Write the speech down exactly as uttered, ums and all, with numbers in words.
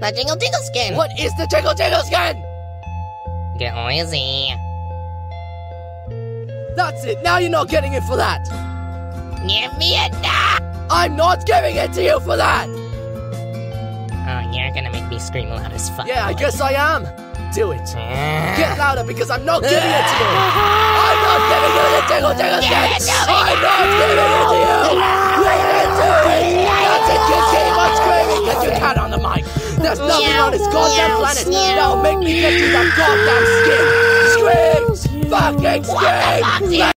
The Jiggle Jiggle skin. What is the Jiggle Jiggle skin? Get easy. That's it. Now you're not getting it for that. Give me it now. I'm not giving it to you for that. Oh, you're gonna make me scream loud as fuck. Yeah, I boy. guess I am. Do it. Uh, Get louder because I'm not giving it to you. I'm not giving you the Jiggle Jiggle skin. Give it to me. I'm not giving it to you. Leave it to it. That's it. Just keep on screaming because you can on the mic. There's nothing Meow, on this goddamn meow, planet meow. that'll make me get you that goddamn skin. Scream! Fucking scream! What the fuck, dude?